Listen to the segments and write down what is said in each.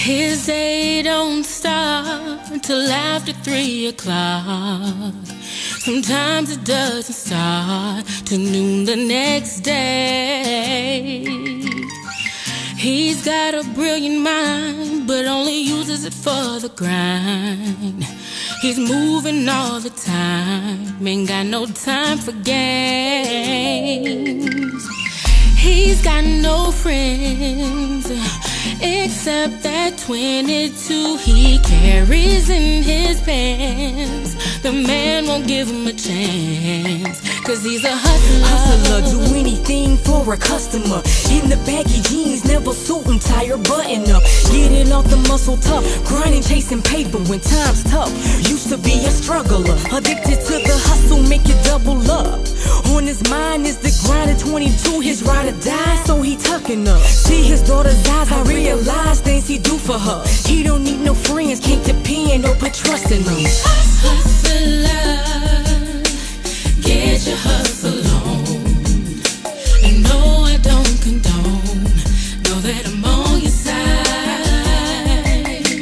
His day don't start till after 3 o'clock. Sometimes it doesn't start till noon the next day. He's got a brilliant mind, but only uses it for the grind. He's moving all the time, ain't got no time for games. He's got no friends except that 22 he carries in his pants. The man won't give him a chance, cause he's a hustler. Hustler, do anything for a customer. In the baggy jeans, never suit and tie or button up. Getting off the muscle tough, grinding, chasing paper when time's tough. Used to be a struggler, addicted to the hustle, make it double up. On his mind is the grind at 22, his ride or die, so he tucking up. See his daughter's eyes, I realize things he do for her. He don't need no friends, can't depend or put trust in them. Hustler, get your hustle on. And no, I don't condone, know that I'm on your side.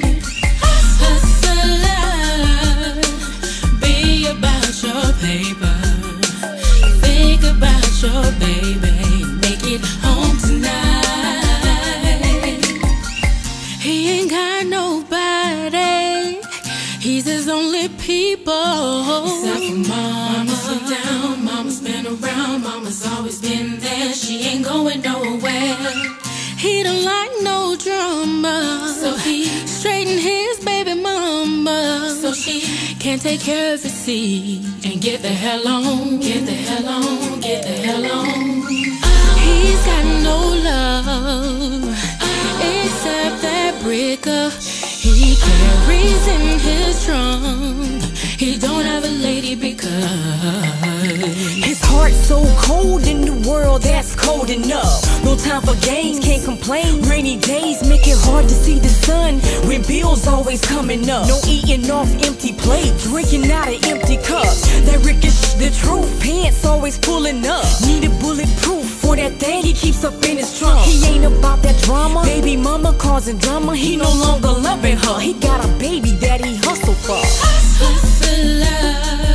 Hustler, be about your paper, think about your baby, make it home tonight. He ain't got nobody, he's his only people. Except for mama's been down, mama's been around, mama's always been there, she ain't going nowhere. He don't like no drama, so he straighten his baby mama, so she can take care of his seed and get the hell on, get the hell on, get the hell on. He's got no love except that bricker he carries in his trunk. He don't have a lady because his heart's so cold in the world that's cold enough. No time for games, can't complain. Rainy days make it hard to see the sun when bills always coming up. No eating off empty plates, drinking out of empty cups. That rickish, the truth, pants always pulling up. Need a bulletproof for that thing he keeps up in his trunk. He ain't about that drama, baby mama causing drama. He no longer loving her, he got a baby that he hustle for. Hustler,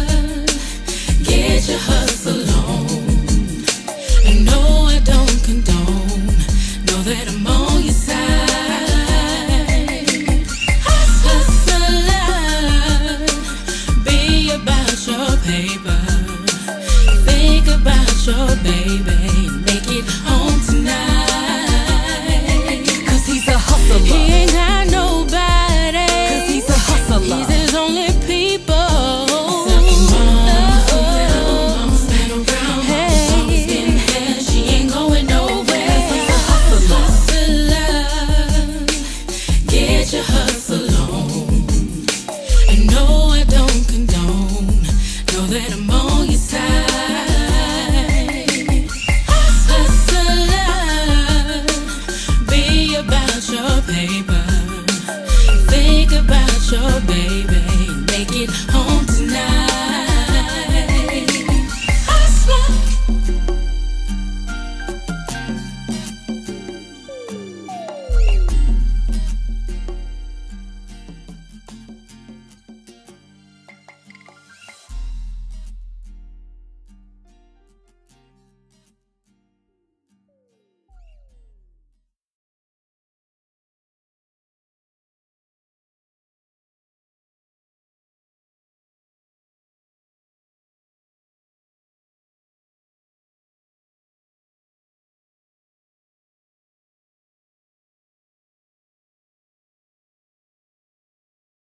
get your hustle on. And no, I don't condone, know that I'm on your side. Hustler, be about your paper, think about your baby, make it home tonight. Cause he's a hustler. He ain't got nobody, cause he's a hustler. He's his only people. Get your hustle on. And no, I don't condone, know that I'm